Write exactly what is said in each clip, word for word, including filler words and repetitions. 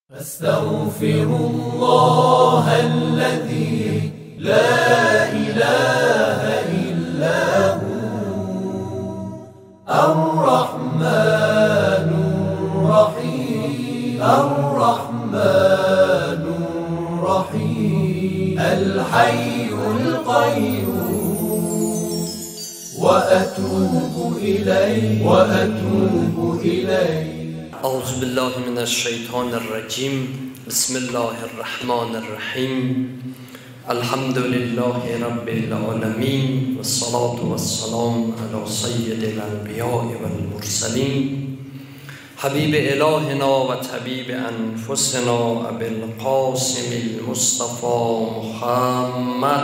أستغفر الله الذي لا إله إلا هو الرحمن الرحيم الرحمن الرحيم الحي القيوم وأتوب إليه وأتوب إليه. أعوذ بالله من الشيطان الرجيم. بسم الله الرحمن الرحيم. الحمد لله رب العالمين والصلاة والسلام على سيد الأنبياء والمرسلين حبيب إلهنا وطبيب أنفسنا أبي القاسم المصطفى محمد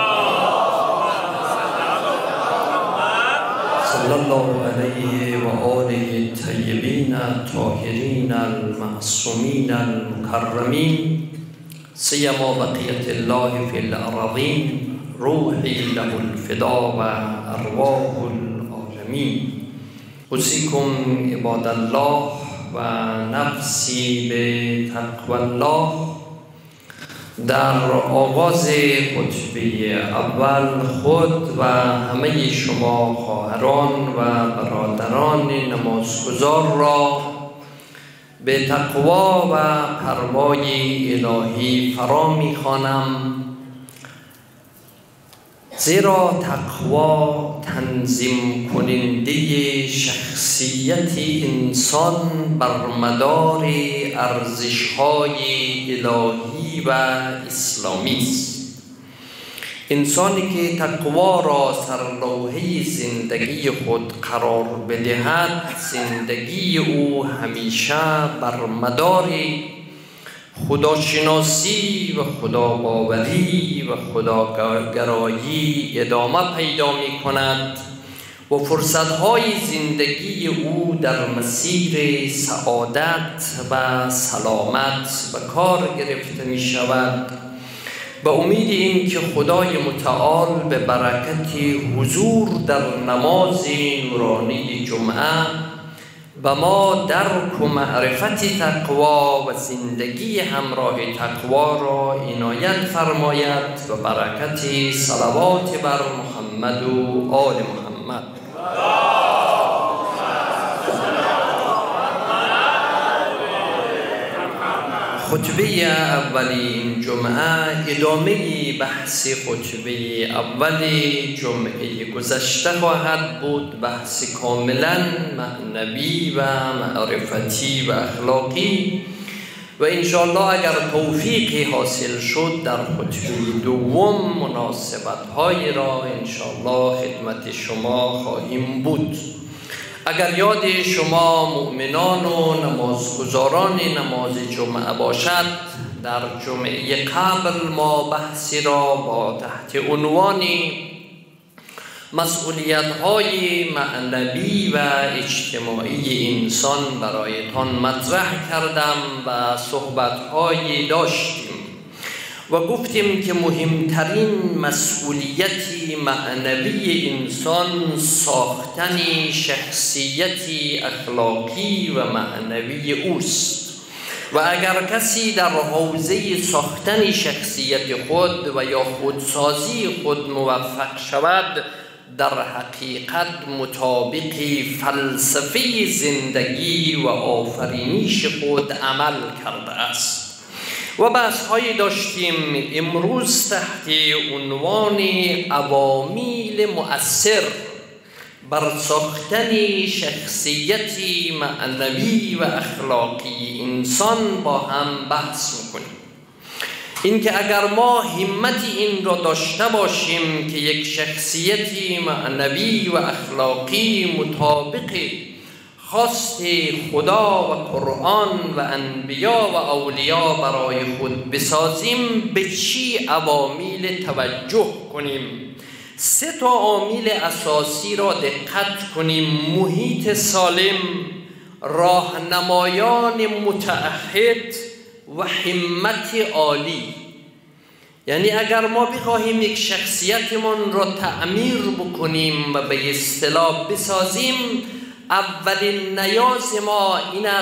صلى الله عليه وآله الطيبين الطاهرين المعصومين المكرمين سيما بقية الله في الأراضين روحي له الفداء وأرواح العالمين. أوصيكم عباد الله ونفسي بتقوى الله. در آغاز خطبه اول خود و همه شما خواهران و برادران نمازگزار را به تقوا و پروای الهی فرا می‌خوانم، زیرا تقوا تنظیم کننده شخصیت انسان بر مدار ارزش‌های الهی و اسلامی است. انسانی که تقوا را سرلوحه زندگی خود قرار بدهد، زندگی او همیشه بر مدار خداشناسی و خداباوری و خداگرایی ادامه پیدا می کند و فرصتهای زندگی او در مسیر سعادت و سلامت به کار گرفته می شود. به امید این که خدای متعال به برکت حضور در نماز نورانی جمعه و ما درک و معرفت تقوا و زندگی همراه تقوا را عنایت فرماید و برکت صلوات بر محمد و آل محمد. خطبه اولی جمعه ادامه بحث خطبه اول جمعه گذشته خواهد بود. بحث کاملا معنوی و معرفتی و اخلاقی و انشاءالله اگر توفیقی حاصل شد در خطبه دوم مناسبت های را انشاءالله خدمت شما خواهیم بود. اگر یاد شما مؤمنان و نمازگزاران نماز جمعه باشد، در جمعه قبل ما بحثی را با تحت عنوان مسئولیت‌های معنوی و اجتماعی انسان برایتان مطرح کردم و صحبت‌هایی داشتیم و گفتیم که مهمترین مسئولیت معنوی انسان ساختن شخصیتی اخلاقی و معنوی اوست و اگر کسی در حوزه ساختن شخصیت خود و یا خودسازی خود موفق شود، در حقیقت مطابق فلسفه زندگی و آفرینش خود عمل کرده است. و بحث هایی داشتیم امروز تحت عنوان عوامل مؤثر بر ساختن شخصیتی معنوی و اخلاقی انسان با هم بحث میکنیم. این که اگر ما همت این را داشته باشیم که یک شخصیتی معنوی و اخلاقی مطابق خواست خدا و قرآن و انبیا و اولیاء برای خود بسازیم، به چی عوامل توجه کنیم؟ سه تا عامل اساسی را دقت کنیم: محیط سالم، راهنمایان متعهد و همت عالی. یعنی اگر ما بخواهیم یک شخصیتمون را تعمیر بکنیم و به اصطلاح بسازیم، اولین نیاز ما این است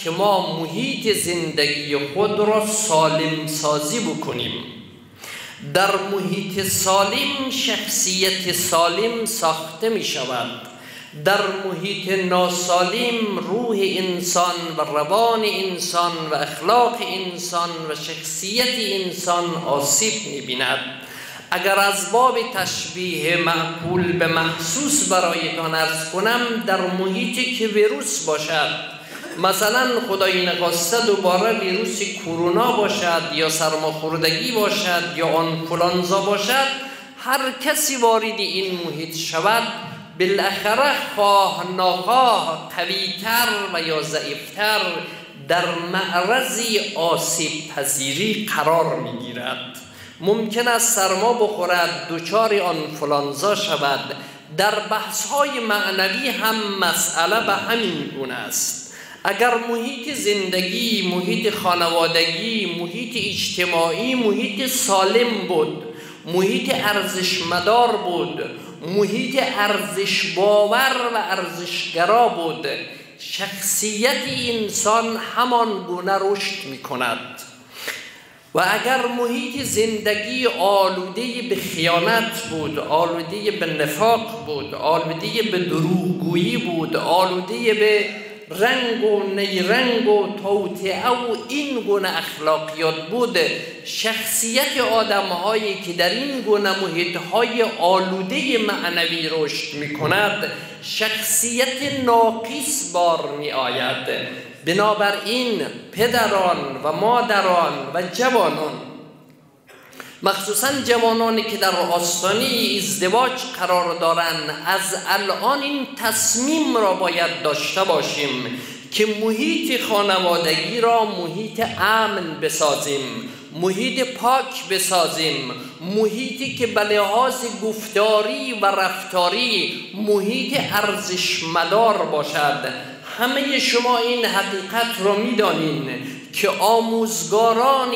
که ما محیط زندگی خود را سالم سازی بکنیم. در محیط سالم شخصیت سالم ساخته می شود. در محیط ناسالم روح انسان و روان انسان و اخلاق انسان و شخصیت انسان آسیب می بیند. اگر از باب تشبیه معقول به محسوس برایتان عرض کنم، در محیطی که ویروس باشد، مثلا خدای نخواسته دوباره ویروس کرونا باشد یا سرماخوردگی باشد یا آنفولانزا باشد، هر کسی وارد این محیط شود بالاخره خواه ناخواه قوی‌تر و یا ضعیف‌تر در معرض آسیب پذیری قرار می‌گیرد. ممکن است سرما بخورد، دچار آنفولانزا شود. در بحث‌های معنوی هم مسئله به همین گونه است. اگر محیط زندگی، محیط خانوادگی، محیط اجتماعی محیط سالم بود، محیط ارزشمدار بود، محیط ارزش باور و ارزشگرا بود، شخصیت انسان همان گونه رشد می کند. و اگر محیط زندگی آلوده به خیانت بود، آلوده به نفاق بود، آلوده به دروغگویی بود، آلوده به رنگ و نیرنگ و توطئه و این گونه اخلاقیات بود، شخصیت آدم‌هایی که در این گونه محیط‌های آلوده معنوی رشد می‌کند شخصیت ناقص بار می‌آید. بنابراین پدران و مادران و جوانان، مخصوصا جوانانی که در آستانه ازدواج قرار دارند، از الان این تصمیم را باید داشته باشیم که محیط خانوادگی را محیط امن بسازیم، محیط پاک بسازیم، محیطی که به لحاظ گفتاری و رفتاری محیط ارزشمدار باشد. همه شما این حقیقت را می‌دانید که آموزگاران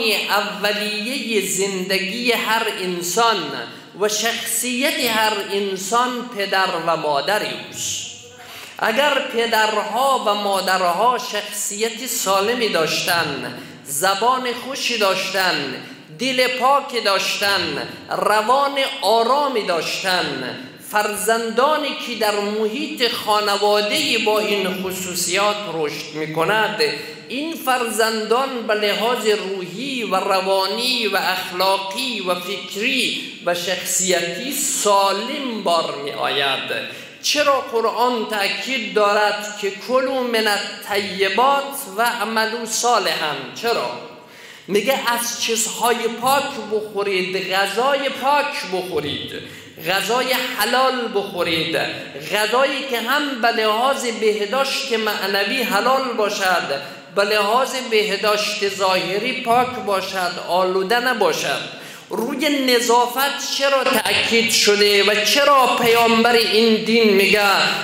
اولیه زندگی هر انسان و شخصیت هر انسان پدر و مادر اوست. اگر پدرها و مادرها شخصیت سالمی داشتند، زبان خوشی داشتند، دل پاک داشتند، روان آرامی داشتند، فرزندانی که در محیط خانواده با این خصوصیات رشد می‌کند، این فرزندان به لحاظ روحی و روانی و اخلاقی و فکری و شخصیتی سالم بار می آید. چرا قرآن تأکید دارد که کلوا من الطیبات و اعملوا صالحا؟ چرا؟ میگه از چیزهای پاک بخورید، غذای پاک بخورید، غذای حلال بخورید، غذایی که هم به لحاظ بهداشت معنوی حلال باشد، به لحاظ بهداشت ظاهری پاک باشد، آلوده نباشد. روی نظافت چرا تأکید شده و چرا پیامبر این دین میگه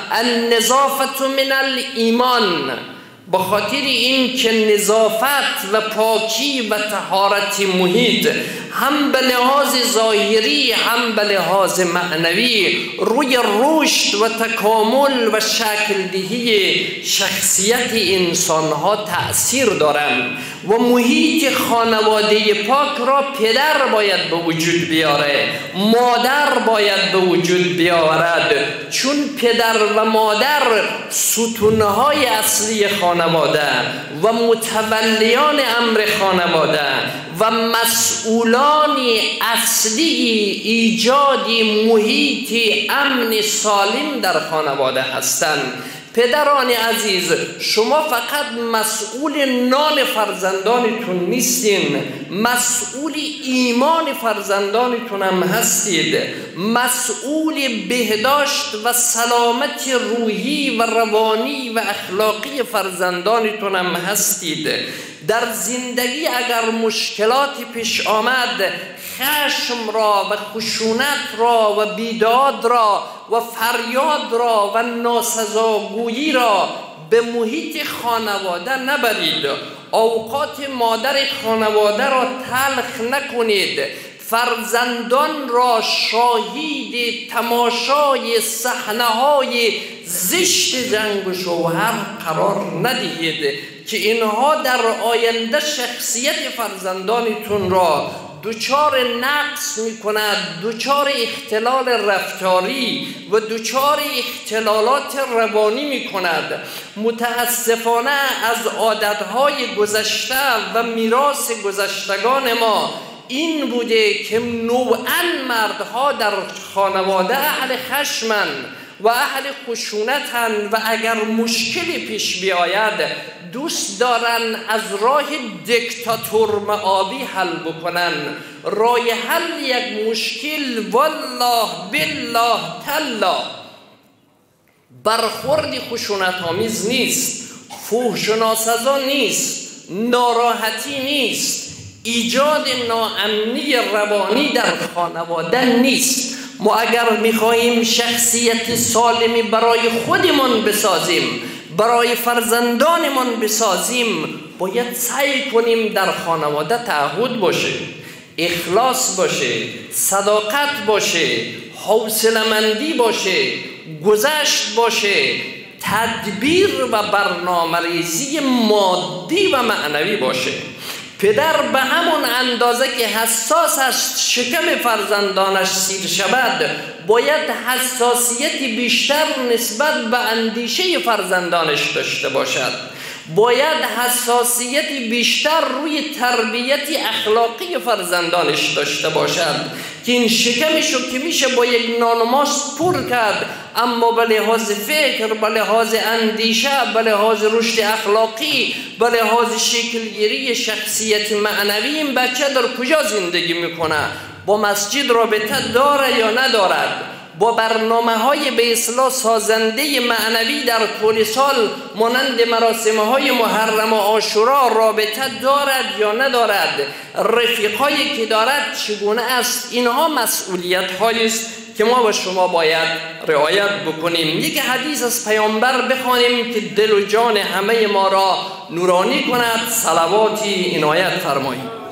النظافت من الایمان؟ به خاطر این که نظافت و پاکی و طهارت محیط هم به لحاظ ظاهری هم به لحاظ معنوی روی رشد و تکامل و شکل دهی شخصیت انسانها تأثیر دارند و محیط خانواده پاک را پدر باید به وجود بیاره، مادر باید به وجود بیاورد، چون پدر و مادر ستونهای اصلی خانواده و متولیان امر خانواده و مسئولان اصلی ایجاد محیط امن سالم در خانواده هستند. پدران عزیز، شما فقط مسئول نان فرزندانتون نیستین، مسئول ایمان فرزندانتون هم هستید، مسئول بهداشت و سلامت روحی و روانی و اخلاقی فرزندانتون هم هستید. در زندگی اگر مشکلاتی پیش آمد، خشم را و خشونت را و بیداد را و فریاد را و ناسزاگویی را به محیط خانواده نبرید. اوقات مادر خانواده را تلخ نکنید. فرزندان را شاهد تماشای صحنه‌های زشت جنگ و شوهر قرار ندهید که اینها در آینده شخصیت فرزندانتون را دوچار نقص می کند، دوچار اختلال رفتاری و دوچار اختلالات روانی می کند. متاسفانه از عادتهای گذشته و میراث گذشتگان ما این بوده که نوعاً مردها در خانواده اهل خشمن و اهل خشونتن و اگر مشکلی پیش بیاید دوست دارن از راه دیکتاتور معابی حل بکنن. راه حل یک مشکل والله بالله تالله برخورد خشونت آمیز نیست، فحش و ناسزا نیست، ناراحتی نیست، ایجاد ناامنی روانی در خانواده نیست. ما اگر میخواهیم شخصیت سالمی برای خودمان بسازیم، برای فرزندانمان بسازیم، باید سعی کنیم در خانواده تعهد باشه، اخلاص باشه، صداقت باشه، حوصله‌مندی باشه، گذشت باشه، تدبیر و برنامه‌ریزی مادی و معنوی باشه. پدر به همون اندازه که حساس است شکم فرزندانش سیر شود، باید حساسیتی بیشتر نسبت به اندیشه فرزندانش داشته باشد. باید حساسیتی بیشتر روی تربیت اخلاقی فرزندانش داشته باشد که این شکمشو که میشه با یک نان و ماست پر کرد، اما به لحاظ فکر، به لحاظ اندیشه، به لحاظ رشد اخلاقی، به لحاظ شکلگیری شخصیت معنوی این بچه در کجا زندگی میکنه؟ با مسجد رابطه داره یا ندارد؟ با برنامه های به اصلاح سازنده معنوی در طول سال مانند مراسم های محرم و عاشورا رابطه دارد یا ندارد؟ رفیقایی که دارد چگونه است؟ اینها مسئولیت هایی است که ما و شما باید رعایت بکنیم. یک حدیث از پیامبر بخوانیم که دل و جان همه ما را نورانی کند. صلواتی عنایت فرمایید.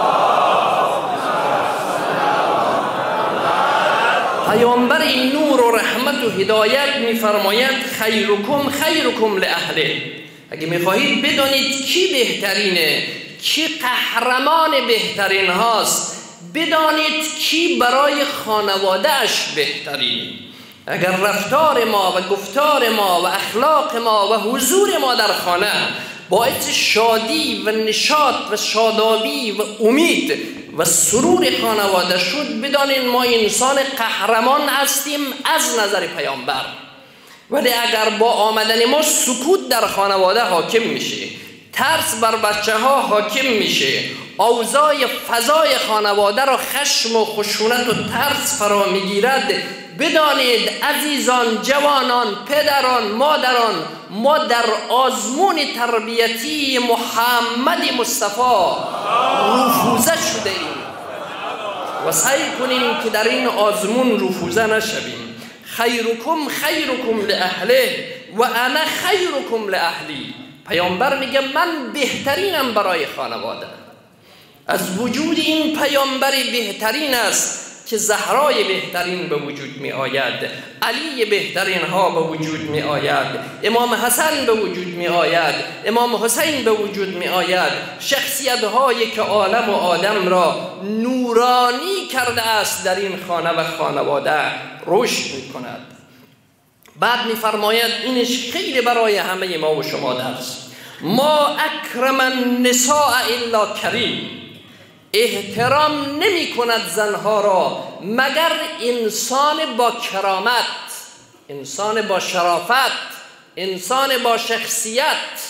پیامبر این نور و رحمت و هدایت می‌فرماید خیرکم خیرکم لاهله. اگه می‌خواهید بدانید کی بهترینه، کی قهرمان بهترین هاست، بدانید کی برای خانواده‌اش بهترین. اگر رفتار ما و گفتار ما و اخلاق ما و حضور ما در خانه باعث شادی و نشاط و شادابی و امید و سرور خانواده شد، بدانید ما انسان قهرمان هستیم از نظر پیامبر. ولی اگر با آمدن ما سکوت در خانواده حاکم میشه، ترس بر بچه ها حاکم میشه، اوضاع فضای خانواده را خشم و خشونت و ترس فرا میگیرد، بدانید عزیزان، جوانان، پدران، مادران، ما در آزمون تربیتی محمد مصطفی رفوزه شده ایم و سعی کنیم که در این آزمون رفوزه نشویم. خیرکم خیرکم لاهله و انا خیرکم لاهلی. پیامبر میگه من بهترینم برای خانواده. از وجود این پیامبر بهترین است که زهرای بهترین به وجود می آید، علی بهترین ها به وجود می آید، امام حسن به وجود می آید، امام حسین به وجود می آید. شخصیت هایی که عالم و آدم را نورانی کرده است در این خانه و خانواده رشد می کند. بعد می فرماید اینش خیلی برای همه ما و شما درس. ما اکرم النساء الا کریم. احترام نمی کند زنها را مگر انسان با کرامت، انسان با شرافت، انسان با شخصیت.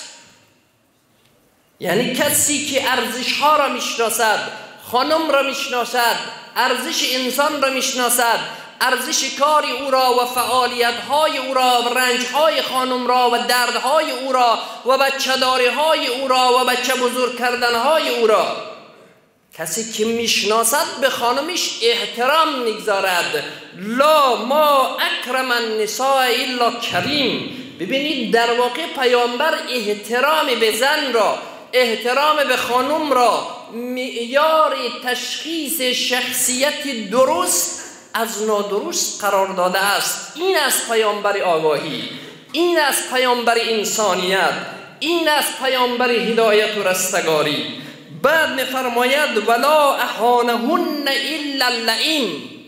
یعنی کسی که ارزش ها را میشناسد، خانم را میشناسد، ارزش انسان را میشناسد، ارزش کاری او را و فعالیت های او را و رنج های خانم را و درد های او را و بچه داری های او را و بچه بزرگ کردن های او را. کسی که میشناسد به خانمش احترام میگذارد. لا ما اکرم النساء الا کریم. ببینید در واقع پیامبر احترام به زن را، احترام به خانم را معیار تشخیص شخصیت درست از نادرست قرار داده است. این است پیامبر آگاهی، این است پیامبر انسانیت، این است پیامبر هدایت و رستگاری. بعد می‌فرماید ولا اهانهن الا اللعین،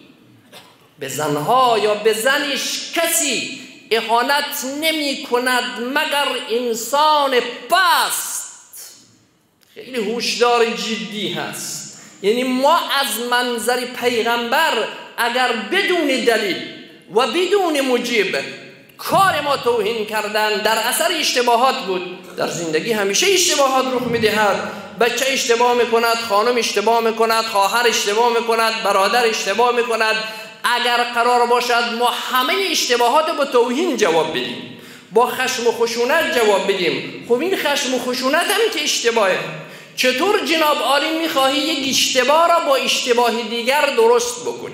به زنها یا به زنش کسی اهانت نمی کند مگر انسان پست. خیلی هوشدار جدی هست. یعنی ما از منظر پیغمبر اگر بدون دلیل و بدون موجب کار ما توهین کردن در اثر اشتباهات بود. در زندگی همیشه اشتباهات رخ میدهد. بچه اشتباه میکند، خانم اشتباه میکند، خواهر اشتباه میکند، برادر اشتباه میکند. اگر قرار باشد ما همه اشتباهات با توهین جواب بدیم، با خشم و خشونت جواب بدیم، خب این خشم و خشونت هم که اشتباهه. چطور جناب عالی میخواهی یک اشتباه را با اشتباه دیگر درست بکنی؟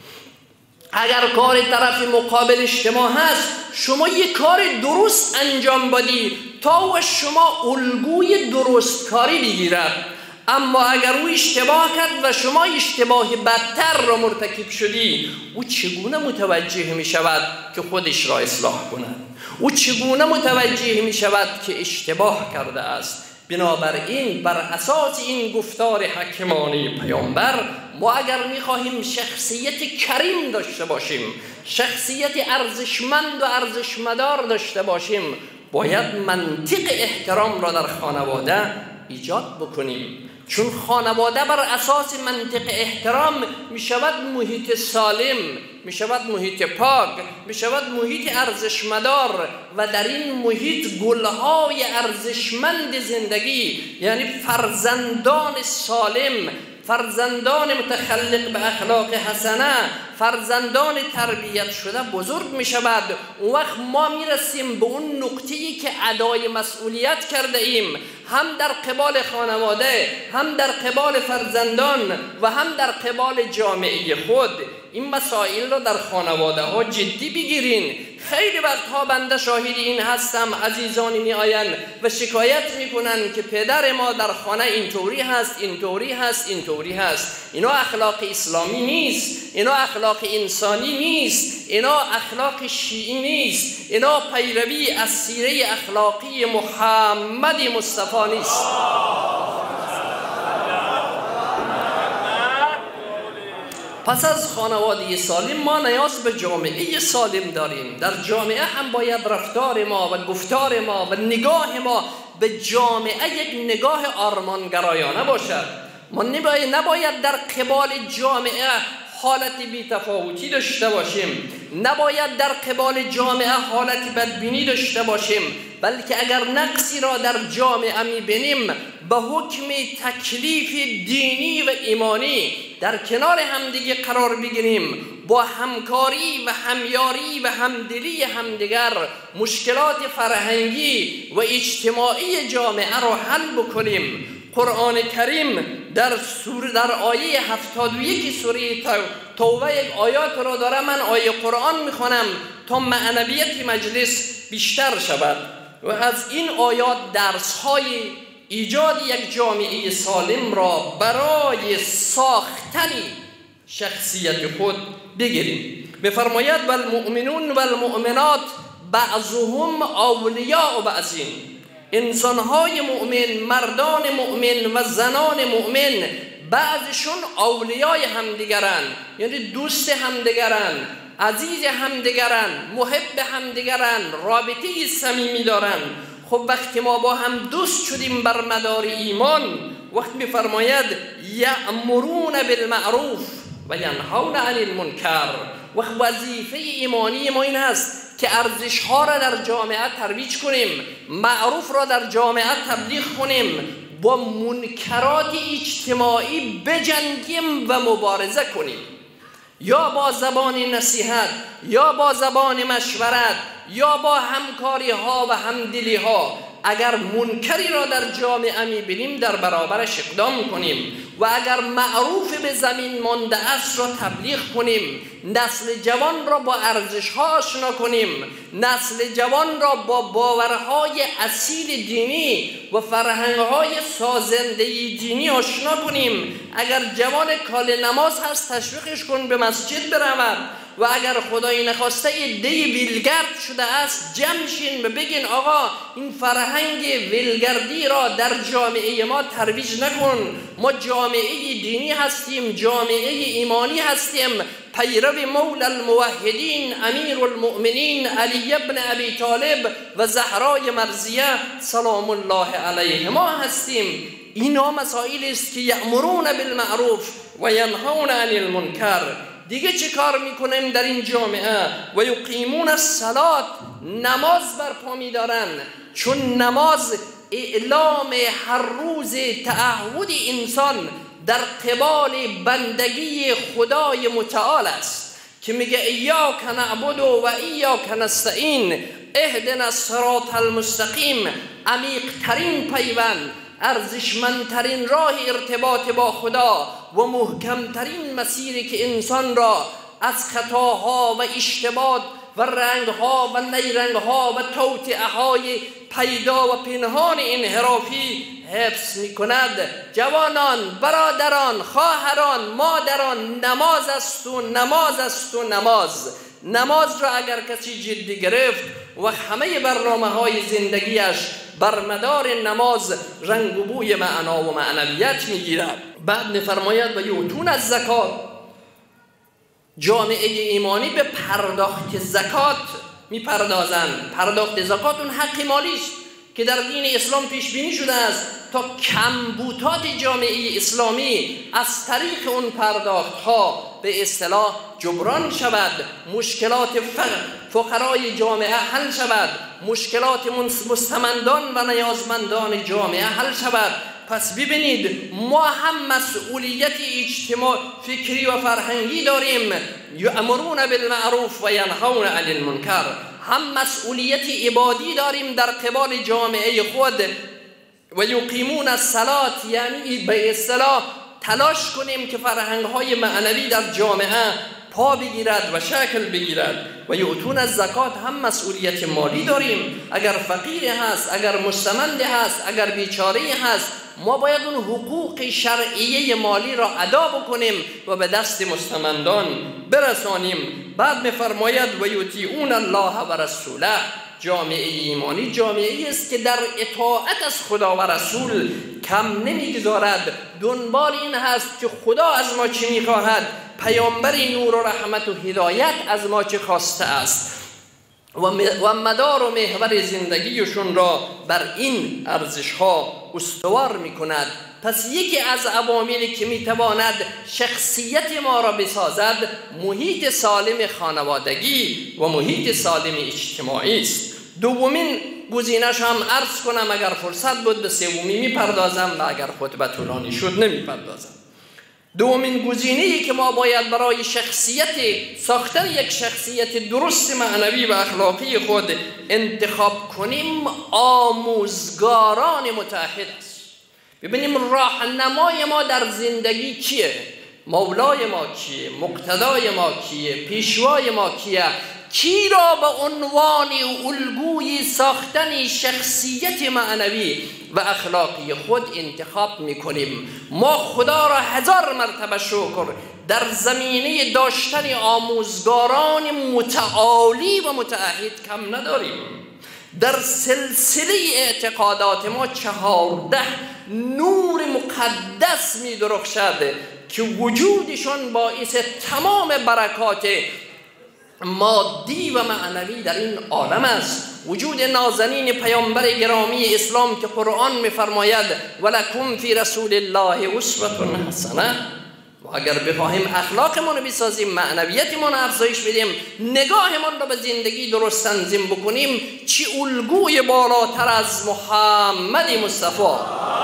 اگر کار طرف مقابل اشتباه هست، شما یک کار درست انجام بدی تا و شما الگوی درست کاری بگیرد. اما اگر او اشتباه کرد و شما اشتباه بدتر را مرتکب شدی، او چگونه متوجه می شود که خودش را اصلاح کند؟ او چگونه متوجه می شود که اشتباه کرده است؟ بنابراین بر اساس این گفتار حکیمانه پیامبر، ما اگر می‌خواهیم شخصیت کریم داشته باشیم، شخصیت ارزشمند و ارزشمدار داشته باشیم، باید منطق احترام را در خانواده ایجاد بکنیم. چون خانواده بر اساس منطق احترام می شود محیط سالم، می شود محیط پاک، می شود محیط ارزشمدار و در این محیط گلهای ارزشمند زندگی، یعنی فرزندان سالم، فرزندان متخلق به اخلاق حسنه، فرزندان تربیت شده بزرگ می شود. اون وقت ما می رسیم به اون نقطه‌ای که ادای مسئولیت کرده ایم، هم در قبال خانواده، هم در قبال فرزندان و هم در قبال جامعه خود. این مسائل را در خانواده ها جدی بگیرین. خیلی وقتها بنده شاهد این هستم، عزیزانی می آیند و شکایت می کنند که پدر ما در خانه اینطوری هست، اینطوری هست، اینطوری هست. اینا اخلاق اسلامی نیست، اینا اخلاق انسانی نیست، اینا اخلاق شیعی نیست، اینا پیروی از سیره اخلاقی محمد مصطفی نیست. پس از خانواده سالم ما نیاز به جامعه سالم داریم. در جامعه هم باید رفتار ما و گفتار ما و نگاه ما به جامعه یک نگاه آرمانگرایانه باشد. ما نباید, نباید در قبال جامعه حالت بی‌تفاوتی داشته باشیم، نباید در قبال جامعه حالت بدبینی داشته باشیم، بلکه اگر نقصی را در جامعه می‌بینیم به حکم تکلیف دینی و ایمانی در کنار همدیگه قرار بگیریم، با همکاری و همیاری و همدلی همدیگر مشکلات فرهنگی و اجتماعی جامعه را حل بکنیم. قرآن کریم در سوره در آیه هفتاد و یک سوره توبه یک آیات را داره. من آیه قرآن میخوانم تا معنویت مجلس بیشتر شود و از این آیات درس‌های ایجاد یک جامعه سالم را برای ساختن شخصیت خود بگیریم. بفرماید والمؤمنون والمؤمنات بعضهم اولیاء بعضین، انسان‌های مؤمن، مردان مؤمن و زنان مؤمن بعضشون اولیای همدیگرن، یعنی دوست همدیگرن، عزیز همدیگرن، محب همدیگرن، رابطه صمیمی دارن. خب وقتی ما با هم دوست شدیم بر مدار ایمان، وقت می‌فرماید یأمرون بالمعروف و ینهون عن المنکر. وقت وظیفه ایمانی ما این است که ارزش‌ها را در جامعه ترویج کنیم، معروف را در جامعه تبلیغ کنیم، با منکرات اجتماعی بجنگیم و مبارزه کنیم، یا با زبان نصیحت، یا با زبان مشورت، یا با همکاری ها و همدلی ها. اگر منکری را در جامعه میبینیم در برابرش اقدام کنیم و اگر معروف به زمین مانده است را تبلیغ کنیم، نسل جوان را با ارزش‌ها آشنا کنیم، نسل جوان را با باورهای اصیل دینی و فرهنگ‌های سازنده دینی آشنا کنیم. اگر جوان کال نماز هست تشویقش کن به مسجد برود و اگر خدای نخواسته عده ویلگرد شده است جمع شین و بگین آقا این فرهنگ ویلگردی را در جامعه ما ترویج نکن. ما جامعه دینی هستیم، جامعه ایمانی هستیم، پیرو مولا الموحدین امیر المؤمنین علی ابن ابی طالب و زهرای مرضیه سلام الله علیهما هستیم. اینا مسائلی است که یأمرون بالمعروف و ینهون عن المنکر. دیگه چه کار میکنیم در این جامعه؟ و یقیمون الصلاة، نماز برپا میدارن، چون نماز اعلام هر روز تعهد انسان در قبال بندگی خدای متعال است که میگه ایاک نعبد و ایاک نستعین اهدنا الصراط المستقیم. عمیق ترین پیوند، ارزشمندترین راه ارتباط با خدا و محکمترین مسیری که انسان را از خطاها و اشتباه و رنگها و نیرنگها و توطئه‌های پیدا و پنهان انحرافی حفظ می کند. جوانان، برادران، خواهران، مادران، نماز است و نماز است و نماز. نماز را اگر کسی جدی گرفت و همه برنامه های زندگیش بر مدار نماز رنگ و بوی معنا و معنویت میگیرد. بعد میفرماید و یؤتون الزکات، جامعه ایمانی به پرداخت زکات میپردازند. پرداخت زکات اون حق مالی است که در دین اسلام پیش بینی شده است تا کمبودات جامعه اسلامی از طریق اون پرداخت ها به اصطلاح جبران شود، مشکلات فقرای جامعه حل شود، مشکلات مستمندان و نیازمندان جامعه حل شود. پس ببینید ما هم مسئولیت اجتماع فکری و فرهنگی داریم، یأمرون بالمعروف و ینهون عن المنکر، هم مسئولیت عبادی داریم در قبال جامعه خود. و یقیمون الصلاة، یعنی به اصطلاح تلاش کنیم که فرهنگ‌های معنوی در جامعه پا بگیرد و شکل بگیرد. و یؤتون الزکات، هم مسئولیت مالی داریم. اگر فقیر هست، اگر مستمند هست، اگر بیچاره هست، ما باید اون حقوق شرعیه مالی را ادا بکنیم و به دست مستمندان برسانیم. بعد می‌فرماید و یطیعون الله و رسوله، جامعه ایمانی جامعه است که در اطاعت از خدا و رسول کم نمیگذارد. دنبال این هست که خدا از ما چی میخواهد، پیامبر نور و رحمت و هدایت از ما چه خواسته است و مدار و محور زندگیشون را بر این ارزش ها استوار میکند. پس یکی از عواملی که میتواند شخصیت ما را بسازد محیط سالم خانوادگی و محیط سالم اجتماعی است. دومین گزینش هم عرض کنم، اگر فرصت بود به سومی میپردازم و اگر خطبه طولانی شد نمیپردازم. دومین گزینه‌ای که ما باید برای شخصیت ساختن یک شخصیت درست معنوی و اخلاقی خود انتخاب کنیم آموزگاران متعهد است. ببینیم راهنمای ما در زندگی کیه، مولای ما کیه، مقتدای ما کیه، پیشوای ما کیه، کی را به عنوان الگوی ساختن شخصیت معنوی و اخلاقی خود انتخاب میکنیم. ما خدا را هزار مرتبه شکر در زمینه داشتن آموزگاران متعالی و متعهد کم نداریم. در سلسله اعتقادات ما چهارده نور مقدس می درخشد که وجودشان باعث تمام برکات مادی و معنوی در این عالم است. وجود نازنین پیامبر گرامی اسلام که قرآن می‌فرماید ولکم فی رسول الله اسوة حسنه. ما اگر بخواهیم اخلاقمون رو بسازیم، معنویتمون رو افزایش بدیم، نگاهمون رو به زندگی درست تنظیم بکنیم، چی الگوی بالاتر از محمد مصطفی،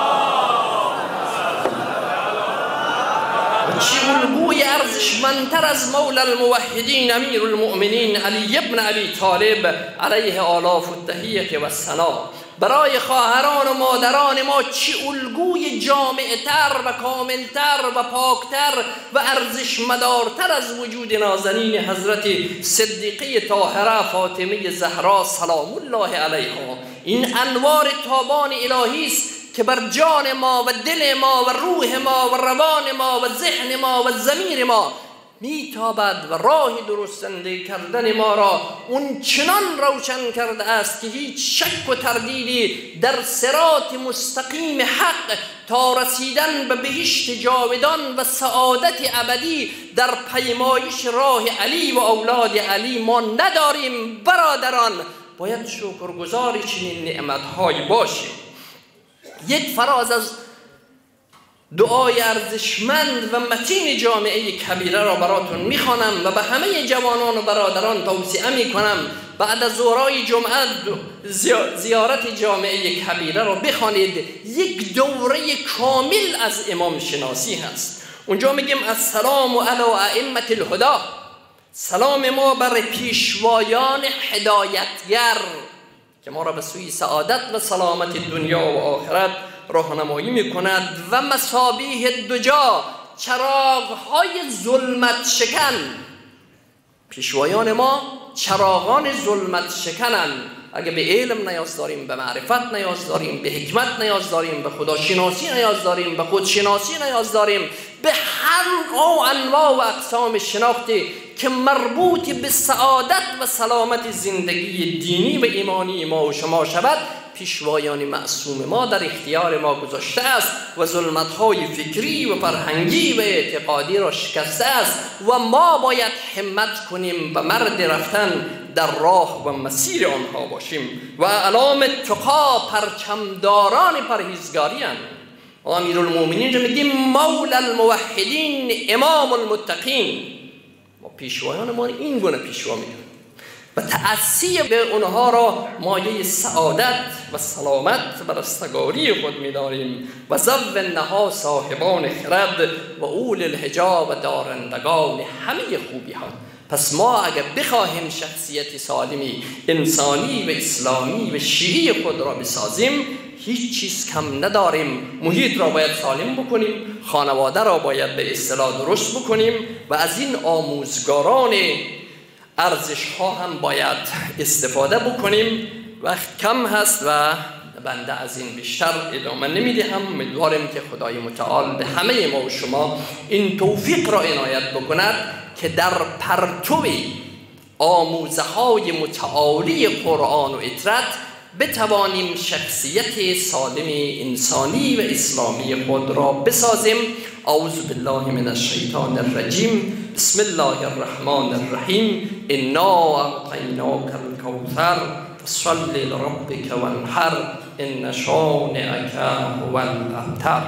چی الگوی ارزشمندتر از مولا الموحدین امیر المؤمنین علی ابن ابی طالب علیه آلاف التحیه و الثنا. برای خواهران و مادران ما چه الگوی جامع‌تر و کاملتر و پاکتر و ارزشمدارتر از وجود نازنین حضرت صدیقه طاهره فاطمه زهرا سلام الله علیها. این انوار تابان الهی است که بر جان ما و دل ما و روح ما و روان ما و ذهن ما و ضمیر ما میتابد و راه درستنده کردن ما را اون چنان روشن کرده است که هیچ شک و تردیدی در صراط مستقیم حق تا رسیدن به بهشت جاودان و سعادت ابدی در پیمایش راه علی و اولاد علی ما نداریم. برادران، باید شکرگزار چنین نعمت‌هایی باشیم. یک فراز از دعای ارزشمند و متین جامعه کبیره را براتون میخوانم و به همه جوانان و برادران توصیه میکنم بعد از ظهرهای جمعه زیارت جامعه کبیره را بخوانید. یک دوره کامل از امام شناسی هست. اونجا میگیم السلام علی ائمه الهدی، سلام ما بر پیشوایان هدایتگر که ما را به سوی سعادت و سلامت دنیا و آخرت راهنمایی میکند و مصابیح الدجا، چراغ‌های ظلمت شکن. پیشوایان ما چراغان ظلمت شکنن. اگه به علم نیاز داریم، به معرفت نیاز داریم، به حکمت نیاز داریم، به خداشناسی نیاز داریم، به خودشناسی نیاز داریم، به هر نوع انواع و اقسام شناختی که مربوط به سعادت و سلامت زندگی دینی و ایمانی ما و شما شود، پیشوایان معصوم ما در اختیار ما گذاشته است و ظلمت‌های فکری و فرهنگی و اعتقادی را شکسته است و ما باید همت کنیم و مرد رفتن در راه و مسیر آنها باشیم. و اعلام تقا پرچمداران پرهیزگاری اند. امیرالمومنین رو میگیم مولا الموحدین امام المتقین. ما پیشوایان ما این گونه پیشوا میکنیم و تأسی به اونها را مایه سعادت و سلامت و رستگاری خود می‌داریم و زونها صاحبان خرد و اول الحجاب و دارندگان همه خوبی ها. پس ما اگر بخواهیم شخصیت سالمی انسانی و اسلامی و شیعی خود را بسازیم، هیچ چیز کم نداریم. محیط را باید سالم بکنیم، خانواده را باید به اصطلاح درست بکنیم و از این آموزگاران ارزش ها هم باید استفاده بکنیم. وقت کم هست و بنده از این بیشتر ادامه نمیدهم. امیدوارم که خدای متعال به همه ما و شما این توفیق را عنایت بکند که در پرتو آموزه های متعالی قرآن و اطرت بتوانیم شخصیت سالم انسانی و اسلامی خود را بسازیم. اعوذ بالله من الشیطان الرجیم. بسم الله الرحمن الرحیم. انا اعطیناک الکوثر فصل لربک وانحر ان شانئک هو الابتر.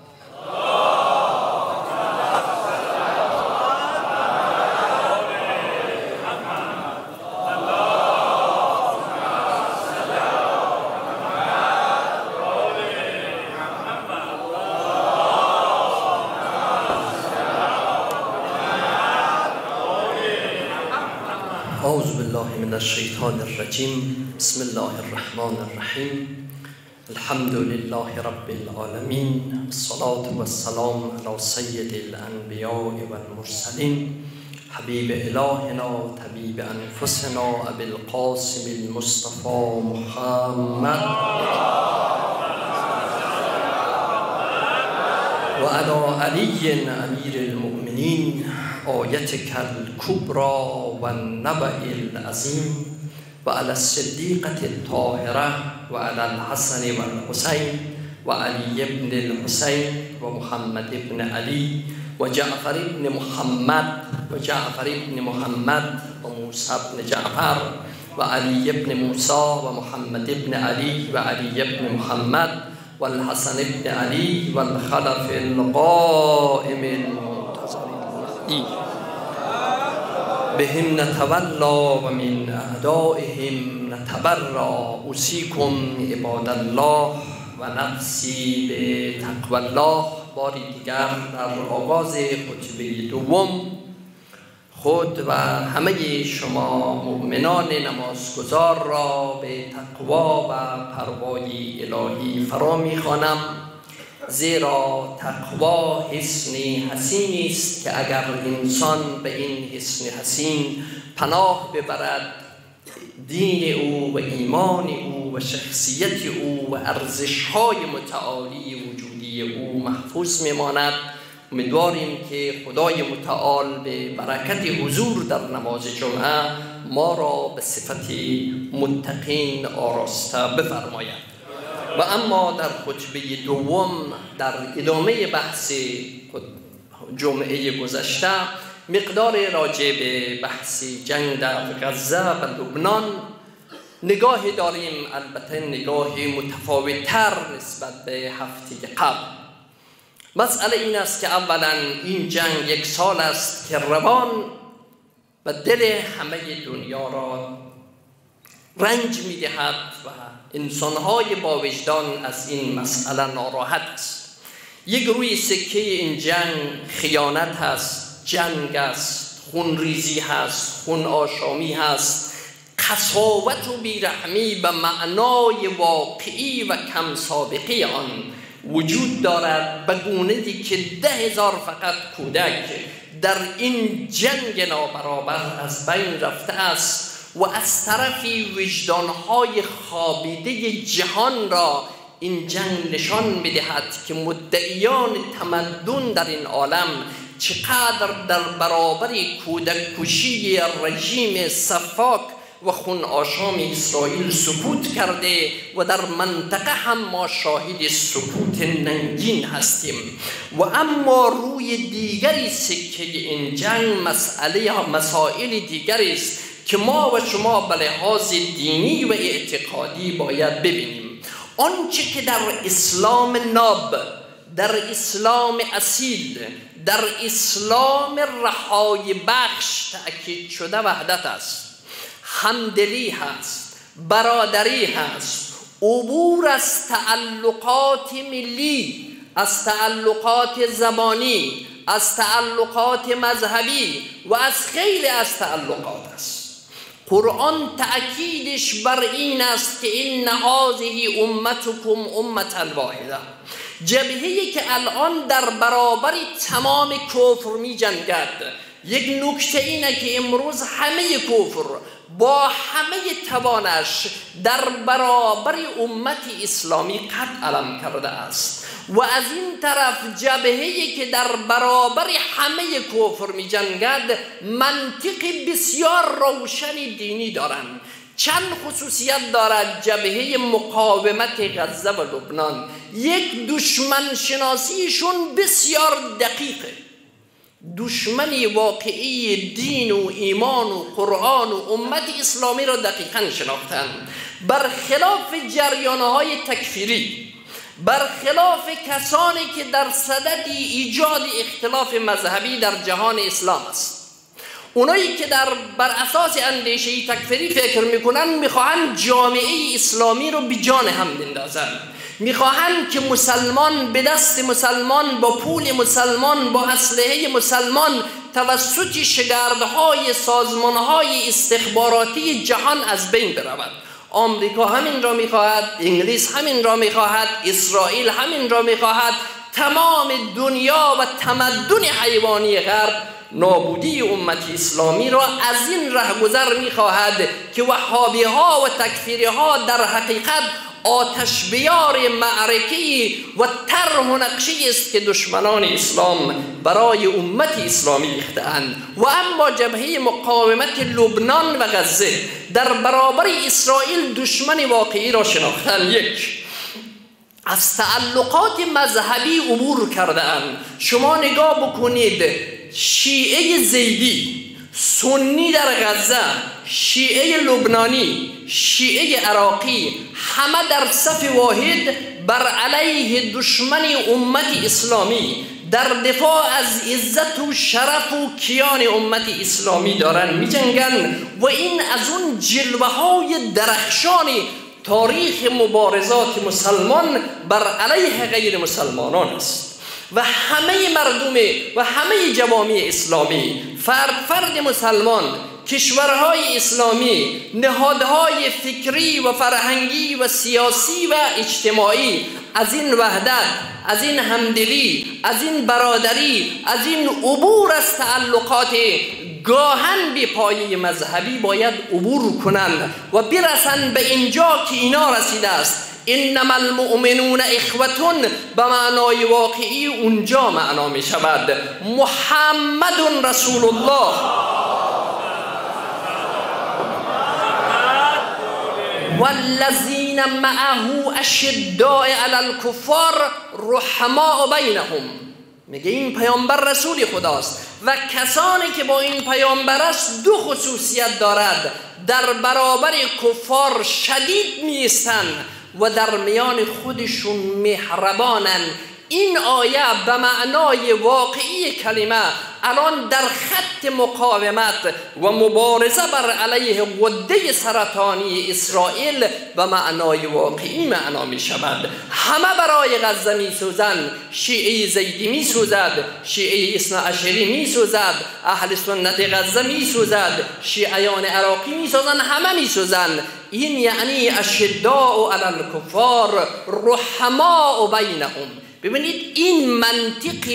اعوذ بالله من الشیطان الرجیم. بسم الله الرحمن الرحیم. الحمد لله رب العالمین. الصلاة والسلام علی سید الانبیاء والمرسلین حبیب الهنا طبیب انفسنا ابی القاسم المصطفى محمد و علی علی امیر المؤمنین آیتک الکبرى و النبأ العظیم و علی الصدیقة الطاهرة و علی الحسن و الحسین و علی ابن الحسین و محمد ابن علی و جعفر ابن محمد و جعفر ابن محمد و موسی ابن جعفر و علی ابن موسی و محمد ابن علی و علی ابن محمد و الحسن ابن علی و الخلف القائم المنتظر المهدی بهم نتولا و من اعدائهم نتبرا. اوصیکم عباد الله و نفسی به تقوی الله. باری دیگر در آغاز خطبه دوم خود و همه شما مؤمنان نمازگزار را به تقوا و پروای الهی فرا می‌خوانم، زیرا تقوا حصن حصینی است که اگر انسان به این حصن حصین پناه ببرد، دین او و ایمان او و شخصیت او و ارزش‌های متعالی وجودی او محفوظ می‌ماند. امیدواریم که خدای متعال به برکت حضور در نماز جمعه ما را به صفت متقین آراسته بفرماید. و اما در خطبه دوم در ادامه بحث جمعه گذشته مقدار راجع به بحث جنگ در غزه و لبنان نگاه داریم، البته نگاه متفاوت‌تر نسبت به هفته قبل. مسئله این است که اولا این جنگ یک سال است که روان و دل همه دنیا را رنج می دهد و انسانهای با وجدان از این مسئله ناراحت است. یک روی سکه این جنگ خیانت هست، جنگ است، خونریزی هست، خون آشامی هست، قساوت و بیرحمی به معنای واقعی و کم سابقه آن وجود دارد، به گونه‌ای که ده هزار فقط کودک در این جنگ نابرابر از بین رفته است و از طرفی وجدانهای خوابیده جهان را این جنگ نشان می‌دهد که مدعیان تمدن در این عالم چقدر در برابر کودک کشی رژیم سفاک و خون آشام اسرائیل سکوت کرده و در منطقه هم ما شاهد سکوت ننگین هستیم. و اما روی دیگری سکه این جنگ مسئله مسائل دیگری است که ما و شما به لحاظ دینی و اعتقادی باید ببینیم. آنچه که در اسلام ناب، در اسلام اصیل، در اسلام رهای بخش تأکید شده وحدت است، همدلی هست، برادری هست، عبور از تعلقات ملی، از تعلقات زبانی، از تعلقات مذهبی و از خیلی از تعلقات است. قرآن تأکیدش بر این است که این هذه امتکم امة واحده، جبهه‌ای که الان در برابر تمام کفر می جنگد. یک نکته اینه که امروز همه کفر با همه توانش در برابر امت اسلامی قد علم کرده است و از این طرف جبهه‌ای که در برابر همه کفر می جنگد منطق بسیار روشن دینی دارند. چند خصوصیت دارد جبهه مقاومت غزه و لبنان. یک، دشمن شناسیشون بسیار دقیقه، دشمنی واقعی دین و ایمان و قرآن و امت اسلامی را دقیقاً شناختند، برخلاف جریانهای تکفیری، برخلاف کسانی که در صدد ایجاد اختلاف مذهبی در جهان اسلام است. اونایی که در بر اساس اندیشه تکفیری فکر میکنن میخواهند جامعه اسلامی رو به جان هم بندازن، میخواهند که مسلمان به دست مسلمان، با پول مسلمان، با اسلحه مسلمان توسط شگردهای سازمانهای استخباراتی جهان از بین برود. آمریکا همین را میخواهد، انگلیس همین را میخواهد، اسرائیل همین را میخواهد، تمام دنیا و تمدن حیوانی غرب نابودی امت اسلامی را از این رهگذر میخواهد که وهابی ها و تکفیری ها در حقیقت آتش بیار معرکه‌ای و طرح و نقشه‌ای است که دشمنان اسلام برای امت اسلامی ریخته‌اند. و اما جبهه مقاومت لبنان و غزه در برابر اسرائیل دشمن واقعی را شناختند. یک، از تعلقات مذهبی عبور کرده‌اند. شما نگاه بکنید، شیعه زیدی، سنی در غزه، شیعه لبنانی، شیعه عراقی، همه در صف واحد بر علیه دشمن امت اسلامی در دفاع از عزت و شرف و کیان امت اسلامی دارن می جنگن. و این از اون جلوه های درخشانی تاریخ مبارزات مسلمان بر علیه غیر مسلمانان است. و همه مردم و همه جوامع اسلامی، فرد فرد مسلمان، کشورهای اسلامی، نهادهای فکری و فرهنگی و سیاسی و اجتماعی از این وحدت، از این همدلی، از این برادری، از این عبور از تعلقات گاهن به پایه مذهبی باید عبور کنند و برسند به اینجا که اینا رسیده است. انما المؤمنون اخوتون به معنای واقعی اونجا معنا می شود محمد رسول الله والذین معه اشداء علی الکفار رحماء بینهم. میگه این پیامبر رسول خداست و کسانی که با این پیامبر است دو خصوصیت دارد: در برابر کفار شدید میستند و در میان خودشون مهربانند. این آیه به معنای واقعی کلمه الان در خط مقاومت و مبارزه بر علیه غده سرطانی اسرائیل به معنای واقعی معنا می شود. همه برای غزه می سوزند، شیعه زیدی می سوزد، شیعه اثنا عشری می سوزد، اهل سنت غزه می سوزد، شیعیان عراقی می سوزند، همه می سوزند. این یعنی اشداء علی الکفار رحماء بینهم. ببینید این منطق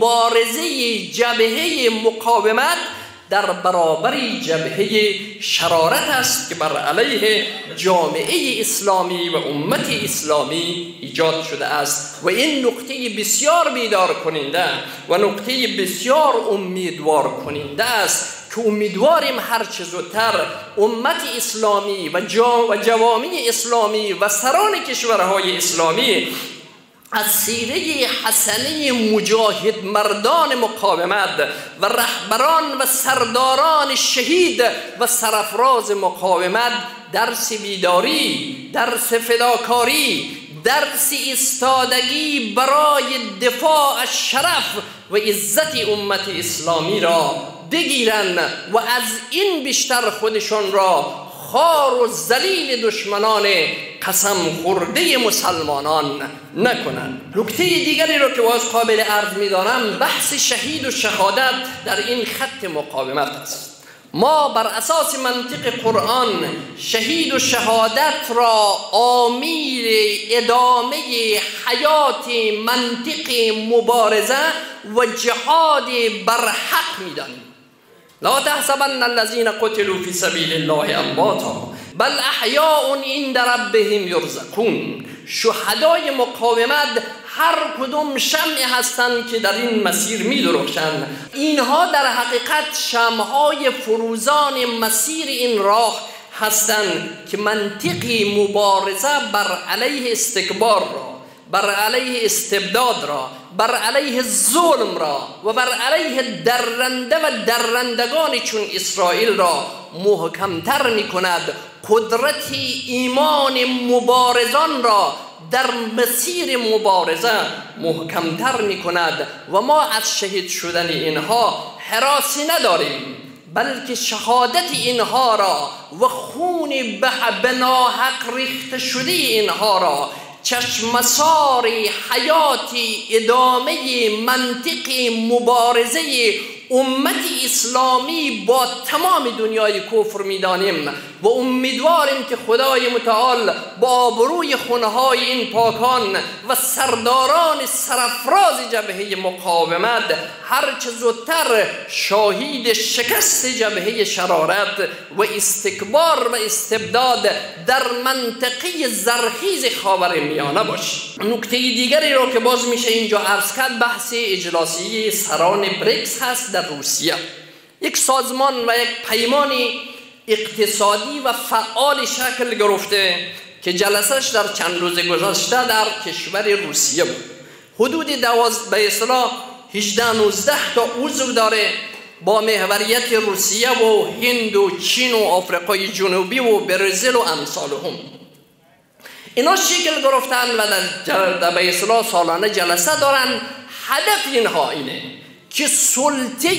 مبارزه جبهه مقاومت در برابر جبهه شرارت است که بر علیه جامعه اسلامی و امت اسلامی ایجاد شده است و این نقطه بسیار بیدار کننده و نقطه بسیار امیدوار کننده است که امیدواریم هرچه زودتر امت اسلامی و جوامع اسلامی و سران کشورهای اسلامی از سیره حسنه مجاهد مردان مقاومت و رهبران و سرداران شهید و سرفراز مقاومت درس بیداری، درس فداکاری، درس ایستادگی برای دفاع از شرف و عزت امت اسلامی را بگیرند و از این بیشتر خودشان را خار و ذلیل دشمنان قسم خورده مسلمانان نکنند. نکته دیگری رو که باز قابل عرض می‌دانم بحث شهید و شهادت در این خط مقاومت است. ما بر اساس منطق قرآن شهید و شهادت را عامل ادامه حیات منطق مبارزه و جهاد برحق می‌دانیم. لا تحسبن الذين قتلوا في سبيل الله امواتا بل احیاء عند ربهم یرزقون. شهدای مقاومت هر کدوم شمعی هستند که در این مسیر می درخشند. اینها در حقیقت شمعهای فروزان مسیر این راه هستند که منطقی مبارزه بر علیه استکبار را، بر علیه استبداد را، بر علیه ظلم را و بر علیه درنده و درندگان چون اسرائیل را محکمتر می کند. قدرت ایمان مبارزان را در مسیر مبارزه محکمتر می کند و ما از شهید شدن اینها هراسی نداریم، بلکه شهادت اینها را و خون به ناحق ریخته شده اینها را، چشمسار حیاتی ادامه منطق مبارزه امت اسلامی با تمام دنیای کفر می‌دانیم و امیدواریم که خدای متعال با آبروی خونهای این پاکان و سرداران سرفراز جبهه مقاومت هرچه زودتر شاهد شکست جبهه شرارت و استکبار و استبداد در منطقه زرخیز خاورمیانه باشیم. نکته دیگری رو که باز میشه اینجا عرض کرد بحث اجلاسی سران بریکس هست در روسیه. یک سازمان و یک پیمانی اقتصادی و فعال شکل گرفته که جلسش در چند روز گذشته در کشور روسیه بود. حدود دوازده به اصطلاح هجده نوزده تا عضو داره با محوریت روسیه و هند و چین و آفریقای جنوبی و برزیل و امثالهم. اینا شکل گرفتن و در به اصطلاح سالانه جلسه دارن. هدف اینها اینه که سلطه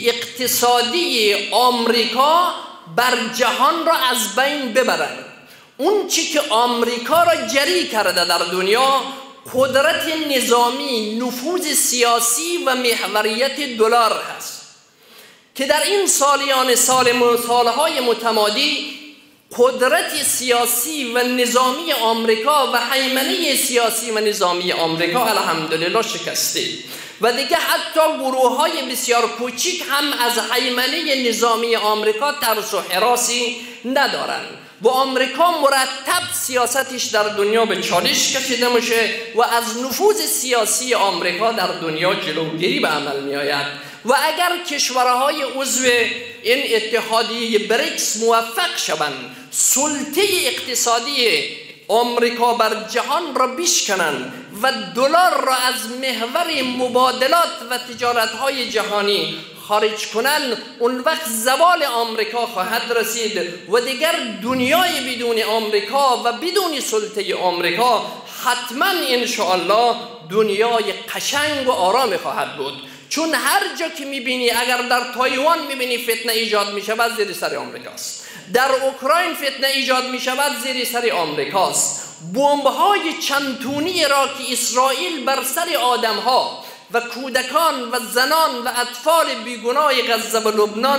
اقتصادی آمریکا بر جهان را از بین ببرند. اون چی که آمریکا را جری کرده در دنیا، قدرت نظامی، نفوذ سیاسی و محوریت دلار هست که در این سالیان سال سالهای متمادی قدرت سیاسی و نظامی آمریکا و هیمنه سیاسی و نظامی آمریکا الحمدلله شکسته و دیگه حتی گروه های بسیار کوچیک هم از هیمنه نظامی آمریکا ترس و هراسی ندارن و آمریکا مرتب سیاستش در دنیا به چالش کشیده میشه و از نفوذ سیاسی آمریکا در دنیا جلوگیری به عمل می آید و اگر کشورهای عضو این اتحادیه بریکس موفق شوند سلطه اقتصادی آمریکا بر جهان را بشکنند و دلار را از محور مبادلات و تجارت‌های جهانی خارج کنند، اون وقت زوال آمریکا خواهد رسید و دیگر دنیای بدون آمریکا و بدون سلطه آمریکا حتما انشاءالله دنیای قشنگ و آرام خواهد بود. چون هر جا که میبینی، اگر در تایوان میبینی فتنه ایجاد میشود زیر سر آمریکاست، در اوکراین فتنه ایجاد میشود زیر سر آمریکاست. بمب‌های چند تونی را که اسرائیل بر سر آدم‌ها و کودکان و زنان و اطفال بیگناه غزه و لبنان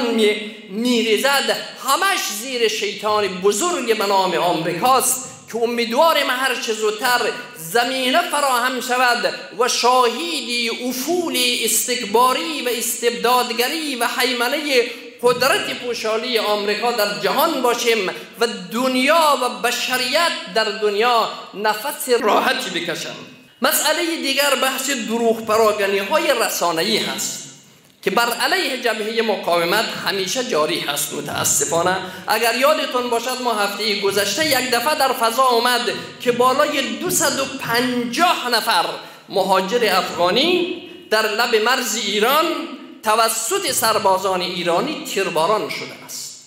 میریزد همش زیر شیطان بزرگ به نام آمریکاست که امیدواریم هر چه زودتر زمینه فراهم شود و شاهدی افول استکباری و استبدادگری و هیمنه قدرت پوشالی آمریکا در جهان باشیم و دنیا و بشریت در دنیا نفس راحتی بکشند. مسئله دیگر بحث دروغ پراگنی های رسانه‌ای هست که بر علیه جبهه مقاومت همیشه جاری هست. متاسفانه اگر یادتون باشد ما هفته گذشته یک دفعه در فضا آمد که بالای دویست و پنجاه نفر مهاجر افغانی در لب مرز ایران توسط سربازان ایرانی تیرباران شده است.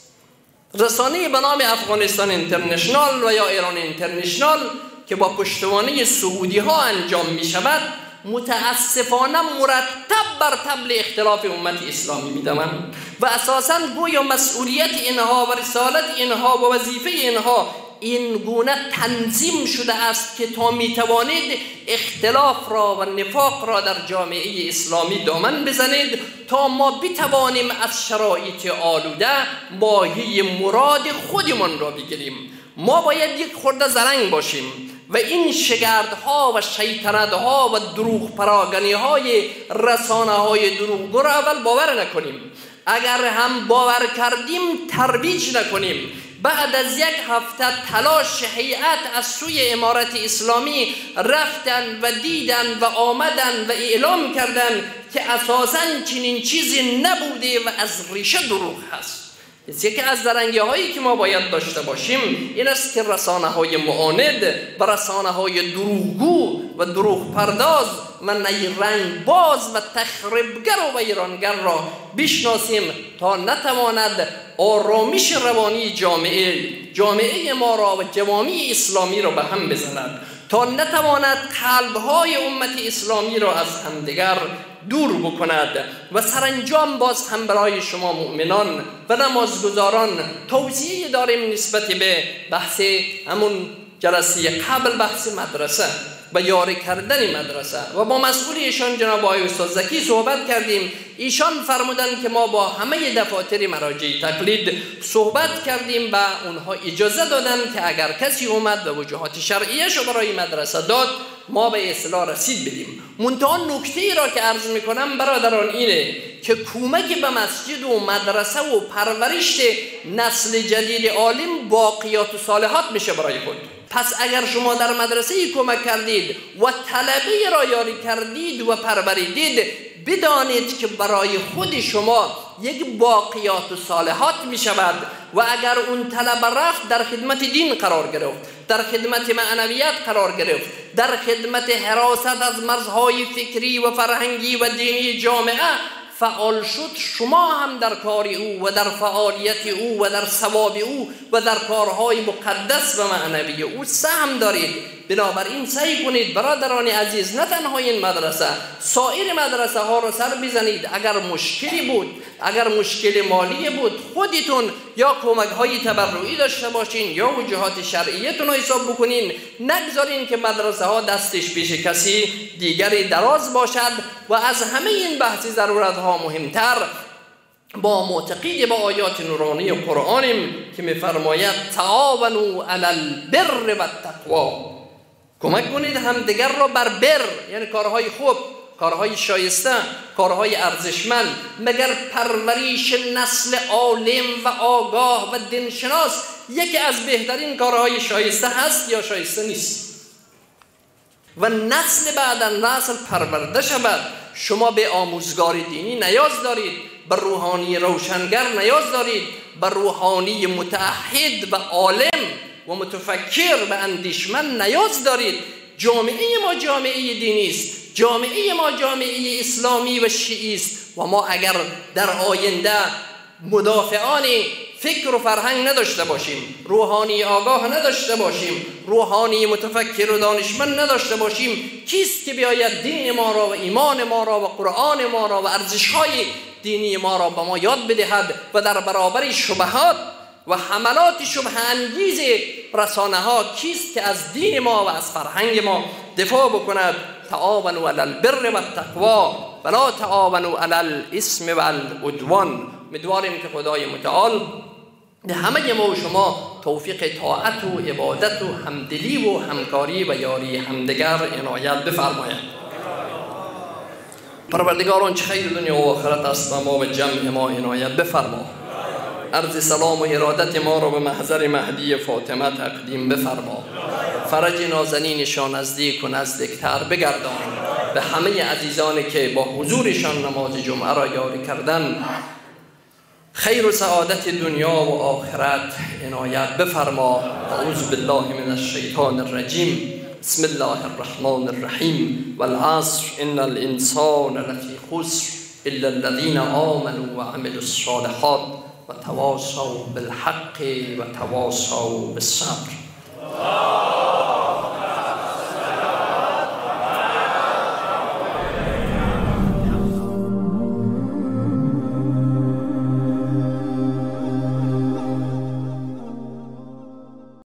رسانه به نام افغانستان اینترنشنال و یا ایران اینترنشنال که با پشتوانه سعودی ها انجام می شود متاسفانه مرتب بر طبل اختلاف امت اسلامی می دوند و اساساً گویا مسئولیت اینها و رسالت اینها و وظیفه اینها این گونه تنظیم شده است که تا می توانید اختلاف را و نفاق را در جامعه اسلامی دامن بزنید تا ما بتوانیم از شرایط آلوده ماهی مراد خودمان را بگیریم. ما باید یک خورده زرنگ باشیم و این شگردها و شیطنتها و دروغ پراگنی های رسانه های دروغگو را اول باور نکنیم. اگر هم باور کردیم ترویج نکنیم. بعد از یک هفته تلاش هیئت از سوی امارت اسلامی رفتن و دیدن و آمدن و اعلام کردن که اساساً چنین چیزی نبوده و از ریشه دروغ هست. یکی از درنگی هایی که ما باید داشته باشیم این است که رسانه های معاند و رسانه های دروغگو و دروغ پرداز و نیرنگ باز و تخریبگر و ویرانگر را بشناسیم تا نتواند آرامش روانی جامعه جامعه ما را و جوامع اسلامی را به هم بزند، تا نتواند قلب‌های امت اسلامی را از همدیگر دور بکند. و سرانجام باز هم برای شما مؤمنان و نمازگزاران توصیه داریم نسبت به بحث همون جلسه قبل، بحث مدرسه و یاری کردن مدرسه و با مسئول ایشان جناب آقای استاد زکی صحبت کردیم. ایشان فرمودند که ما با همه دفاتر مراجع تقلید صحبت کردیم و اونها اجازه دادند که اگر کسی اومد و وجوهات شرعیه شو برای مدرسه داد ما به اصلاح رسید بدیم. منتها نکته را که عرض میکنم برادران اینه که کمک به مسجد و مدرسه و پرورش نسل جدید عالم باقیات و صالحات میشه برای خود. پس اگر شما در مدرسه کمک کردید و طلبه را یاری کردید و پروریدید، بدانید که برای خود شما یک باقیات و صالحات می شود و اگر اون طلبه رفت در خدمت دین قرار گرفت، در خدمت معنویت قرار گرفت، در خدمت حراست از مرزهای فکری و فرهنگی و دینی جامعه فعال شد، شما هم در کار او و در فعالیت او و در ثواب او و در کارهای مقدس و معنوی او سهم دارید. بنابراین سعی کنید برادران عزیز، نه تنها این مدرسه، سایر مدرسه ها رو سر بزنید. اگر مشکلی بود، اگر مشکل مالی بود، خودتون یا کمک های تبرعی داشته باشین یا وجوهات شرعیتون رو حساب بکنین. نگذارین که مدرسه ها دستش پیش کسی دیگری دراز باشد. و از همه این بحث ضرورت ها مهمتر، با معتقد با آیات نورانی قرآنیم که می‌فرماید تعاونوا علی البر و التقوا، کمک کنید همدیگر را بر بر، یعنی کارهای خوب، کارهای شایسته، کارهای ارزشمند. مگر پرورش نسل عالم و آگاه و دینشناس یکی از بهترین کارهای شایسته هست یا شایسته نیست؟ و نسل بعد نسل پرورده شود. شما به آموزگار دینی نیاز دارید، به روحانی روشنگر نیاز دارید، به روحانی متعهد و عالم و متفکر و اندیشمند نیاز دارید. جامعه ما جامعه دینی است، جامعه ما جامعه اسلامی و شیعی است. و ما اگر در آینده مدافعان فکر و فرهنگ نداشته باشیم، روحانی آگاه نداشته باشیم، روحانی متفکر و دانشمند نداشته باشیم، کیست که بیاید دین ما را و ایمان ما را و قرآن ما را و ارزش‌های دینی ما را به ما یاد بدهد و در برابر شبهات و حملات شبه انگیز رسانه ها کیست که از دین ما و از فرهنگ ما دفاع بکند؟ تعاونوا علی البر و التقوا ولا تعاونوا علی الاثم و العدوان. امیدواریم که خدای متعال به همه ما و شما توفیق طاعت و عبادت و همدلی و همکاری و یاری همدیگر عنایت بفرماید. پروردگاران چه خیر دنیا و آخرت است و ما به جمع ما عنایت بفرما. عرض سلام و ارادت ما را به محضر مهدی فاطمه تقدیم بفرما. فرج نازنینشان نزدیک و نزدیکتر بگردان. به همه عزیزانی که با حضورشان نماز جمعه را یاری کردن خیر و سعادت دنیا و آخرت عنایت بفرما. اعوذ بالله من الشیطان الرجیم. بسم الله الرحمن الرحیم. والعصر ان الانسان لفی خسر الا الذين آمنوا وعملوا الصالحات وتواصوا بالحق وتواصوا بالصبر.